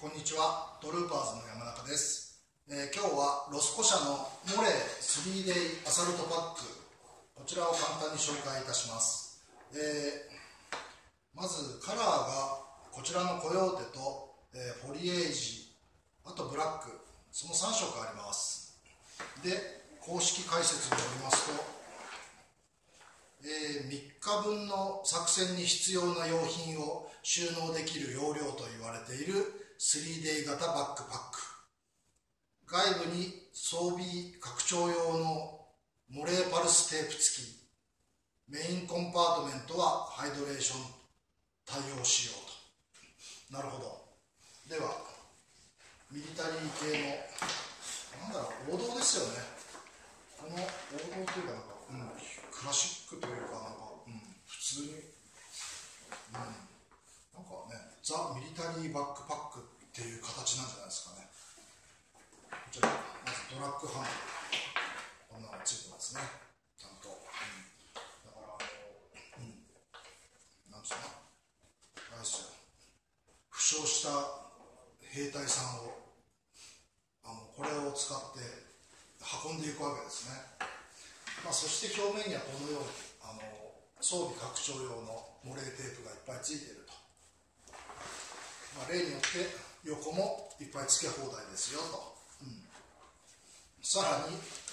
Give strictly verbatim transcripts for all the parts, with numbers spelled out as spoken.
こんにちは、トルーパーズの山中です。えー、今日はロスコ社のモレ スリーデイ アサルトパック、こちらを簡単に紹介いたします。えー、まずカラーがこちらのコヨーテと、えー、フォリエージ、あとブラック、そのさん色あります。で、公式解説によりますと、えー、みっかぶんの作戦に必要な用品を収納できる容量と言われている スリーデイ 型バックパック。外部に装備拡張用のモレーパルステープ付き。メインコンパートメントはハイドレーション対応仕様と。なるほど。では、ミリタリー系の、なんだろう、王道ですよね。この王道というか、なんか、うん、クラシックというか、なんか、うん、普通に、うん、なんかね、ザ・ミリタリーバックパックっていう形なんじゃないですかね。こちら、まずトラックハンド、こんなのついてますね、ちゃんと。うん、だから、あの、うん、なんつうの、あれですよ、負傷した兵隊さんを、あの、これを使って運んでいくわけですね。まあ、そして表面にはこのようにあの装備拡張用のモレーテープがいっぱいついていると、まあ、例によって横もいっぱい付け放題ですよと、うん、さらに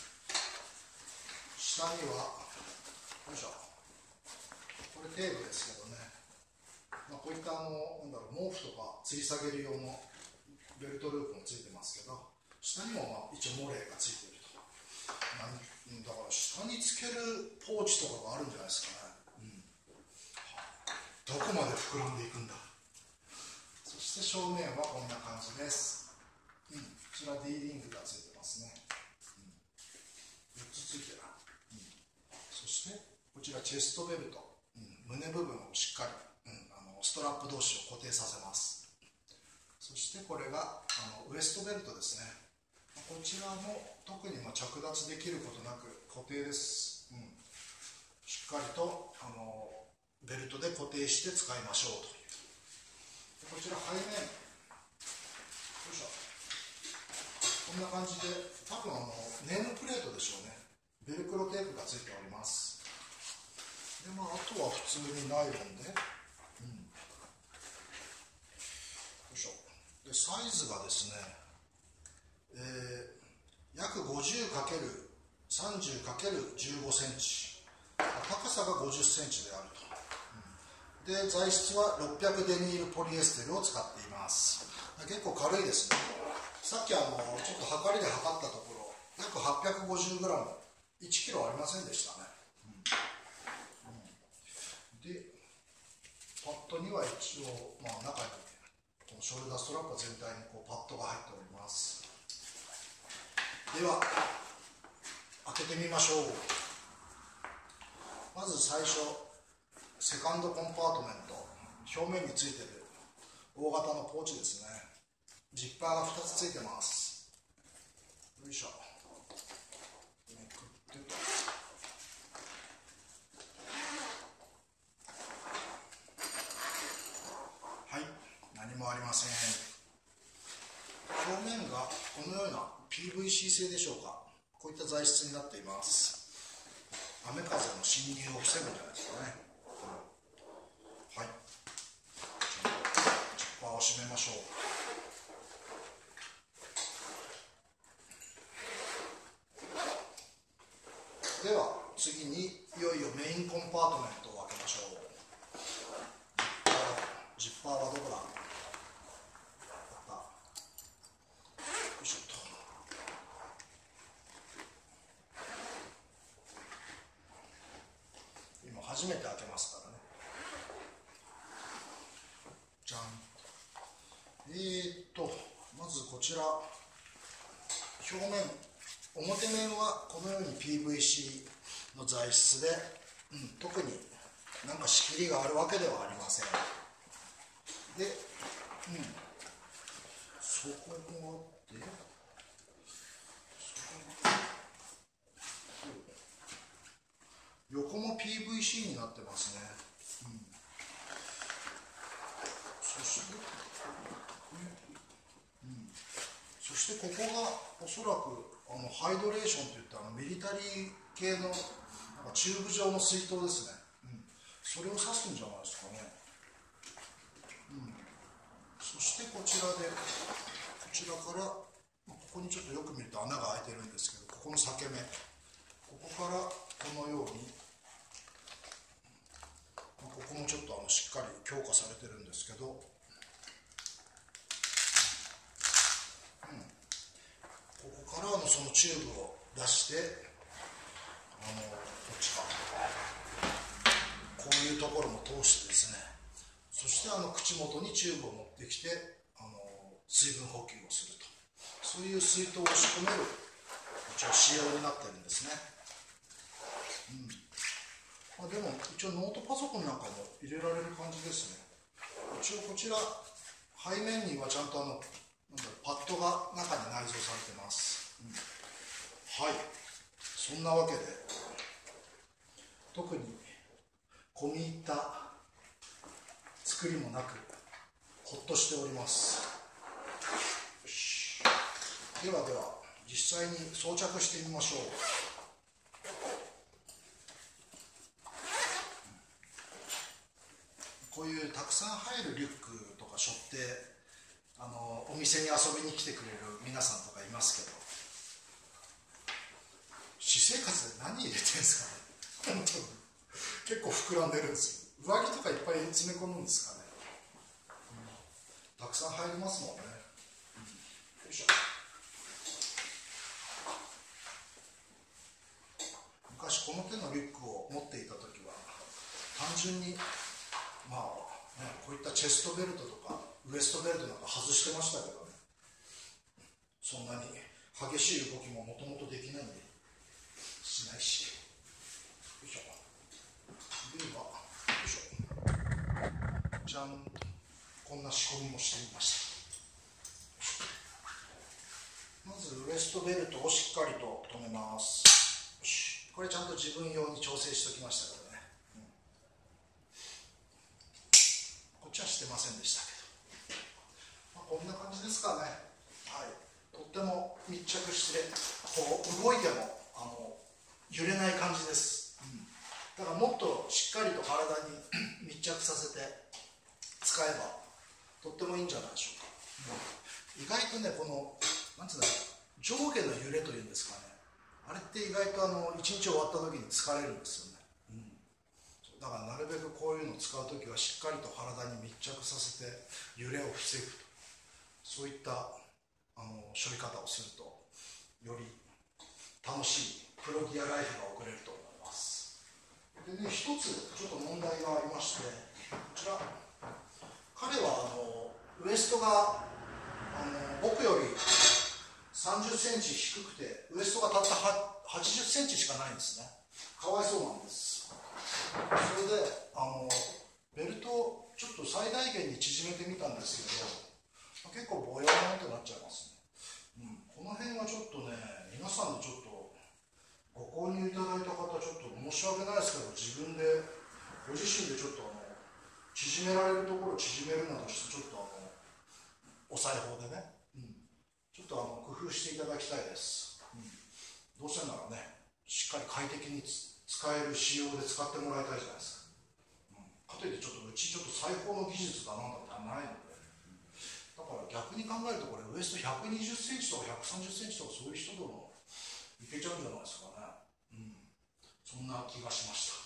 下にはよいしょ、これテープですけどね、まあ、こういったあのなんだろう、毛布とか吊り下げる用のベルトループもついてますけど、下にもまあ一応モレーがついていると。なんだから下につけるポーチとかがあるんじゃないですかね、うん、どこまで膨らんでいくんだ。そして正面はこんな感じです、うん、こちら D リングがついてますね、うん、よっつついてる、うん、そしてこちらチェストベルト、うん、胸部分をしっかり、うん、あのストラップ同士を固定させます。そしてこれがあのウエストベルトですね。こちらも特にまあ着脱できることなく固定です、うん、しっかりとあのベルトで固定して使いましょうという。でこちら背面、よいしょ、こんな感じで、多分あのネームプレートでしょうね。ベルクロテープがついております。で、まあ、あとは普通にナイロンで、うん、よいしょ。でサイズがですね、えー、約 ごじゅうかけるさんじゅうかけるじゅうご センチ、高さがごじゅっセンチであると、うん、で材質はろっぴゃくデニールポリエステルを使っています。結構軽いですね。さっきあのちょっと測りで測ったところ約 はっぴゃくごじゅうグラム、いちキロありませんでしたね、うんうん、でパッドには一応、まあ、中にこのショルダーストラップ全体にこうパッドが入っております。では開けてみましょう。まず最初、セカンドコンパートメント、表面についている大型のポーチですね。ジッパーがふたつついてます。よいしょ、めくってと、はい、何もありません。表面がこのような ピーブイシー 製でしょうか、こういった材質になっています。雨風の侵入を防ぐんじゃないですかね、うん、はい、ジッパーを閉めましょう。では次にいよいよメインコンパートメントを開けましょう。ジッパーはどこだ。初めて開けますからね。じゃん。えーっとまずこちら表面、表面はこのように ピーブイシー の材質で、うん、特になんか仕切りがあるわけではありません。で、うん、そこもあって、横も ピーブイシー になってますね、うん、そして、 してここがおそらくあのハイドレーションといったあのミリタリー系のなんかチューブ状の水筒ですね、うん、それを指すんじゃないですかね、うん、そしてこちらでこちらからここにちょっとよく見ると穴が開いてるんですけど、ここの裂け目、ここからこのように、ここもちょっとあのしっかり強化されてるんですけど、うん、ここからのそのチューブを出して、あのこっちか、こういうところも通してですね、そしてあの口元にチューブを持ってきて、あの水分補給をすると、そういう水筒を仕込める一応仕様になってるんですね。うん、まあ、でも一応ノートパソコンなんかも入れられる感じですね。一応こちら背面にはちゃんとあのなんだパッドが中に内蔵されてます、うん、はい、そんなわけで特に込み入った作りもなくほっとしております。よし、ではでは実際に装着してみましょう。こういうたくさん入るリュックとか背負ってあのお店に遊びに来てくれる皆さんとかいますけど、私生活で何入れてるんですかね本当に結構膨らんでるんですよ。上着とかいっぱい詰め込むんですかね、うん、たくさん入りますもんね、うん、よいしょ。昔この手のリュックを持っていた時は単純にまあね、こういったチェストベルトとかウエストベルトなんか外してましたけどね、そんなに激しい動きももともとできないんでしないし、よいしょ、ではよいしょ、じゃん、こんな仕込みもしてみました。まずウエストベルトをしっかりと留めます。よし、これちゃんと自分用に調整しておきましたからね、こっちはしてませんでしたけど、まあ、こんな感じですかね。はい、とっても密着してこう動いてもあの揺れない感じです、うん、だからもっとしっかりと体に密着させて使えばとってもいいんじゃないでしょうか、うん、意外とねこのなんつうんだろう、上下の揺れというんですかね、あれって意外とあの一日終わった時に疲れるんですよね、うん、だからなるべくこういうのを使う時はしっかりと体に密着させて揺れを防ぐと、そういったあの処理方をするとより楽しいプロギアライフが送れると思います。でね、一つちょっと問題がありまして、こちら彼はあのウエストがあの僕よりさんじゅっセンチ低くてウエストがたったはちじゅっセンチしかないんですね。かわいそうなんです。それであのベルトをちょっと最大限に縮めてみたんですけど、結構ボヨーンとなっちゃいますね、うん、この辺はちょっとね、皆さんでちょっとご購入いただいた方ちょっと申し訳ないですけど、自分でご自身でちょっとあの縮められるところを縮めるなどしてちょっとあのお裁縫でね、うん、ちょっとあの工夫していただきたいです、うん、どうせならねしっかり快適に使える仕様で使ってもらいたいじゃないですか、うん、かといってちょっとうちちょっと裁縫の技術がなんだってないので、だから逆に考えるとこれウエストひゃくにじゅっセンチとかひゃくさんじゅっセンチとかそういう人でもいけちゃうんじゃないですかね、うん、そんな気がしました、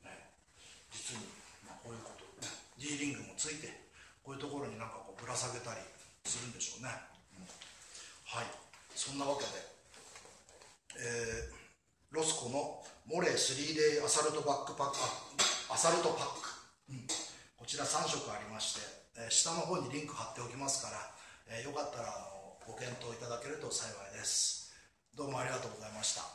ね、実に、まあ、こういうこと、ね、D リングもついてこういうところになんかこうぶら下げたりするんでしょうね、うん、はい、そんなわけで、えー、ロスコのモレ スリーデイ アサルトバックパックアサルトパック、うん、こちらさん色ありまして、えー、下の方にリンク貼っておきますから、えー、よかったらあのご検討いただけると幸いです。どうもありがとうございました。